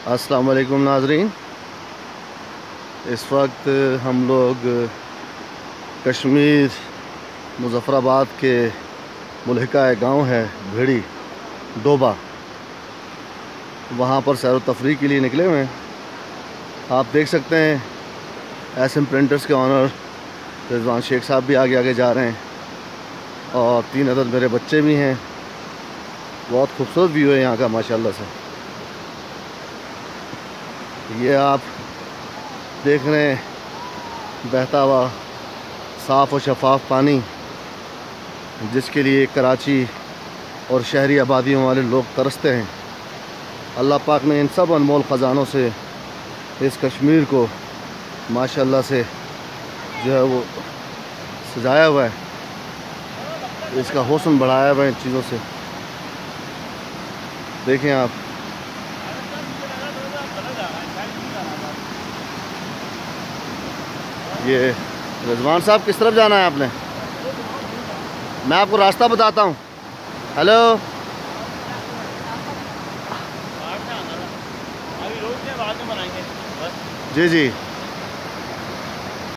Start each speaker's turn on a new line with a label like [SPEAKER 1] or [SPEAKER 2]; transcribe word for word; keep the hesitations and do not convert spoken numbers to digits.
[SPEAKER 1] अस्सलाम वालेकुम नाज़रीन। इस वक्त हम लोग कश्मीर मुज़फ़्फ़राबाद के मुल्हिका एक गाँव है भेड़ी डोबा, वहाँ पर सैर व तफरीह के लिए निकले हुए हैं। आप देख सकते हैं एस एम प्रिंटर्स के ऑनर रिजवान शेख साहब भी आगे आगे जा रहे हैं और तीन अदद मेरे बच्चे भी हैं। बहुत खूबसूरत व्यू है यहाँ का माशाल्लाह से। ये आप देख रहे हैं बहता हुआ साफ़ और शफाफ पानी, जिसके लिए कराची और शहरी आबादियों वाले लोग तरसते हैं। अल्लाह पाक ने इन सब अनमोल ख़जानों से इस कश्मीर को माशाल्लाह से जो है वो सजाया हुआ है, इसका हुस्न बढ़ाया हुआ है इन चीज़ों से। देखें आप, ये रिजवान साहब किस तरफ जाना है आपने? मैं आपको रास्ता बताता हूँ। हेलो, जी जी।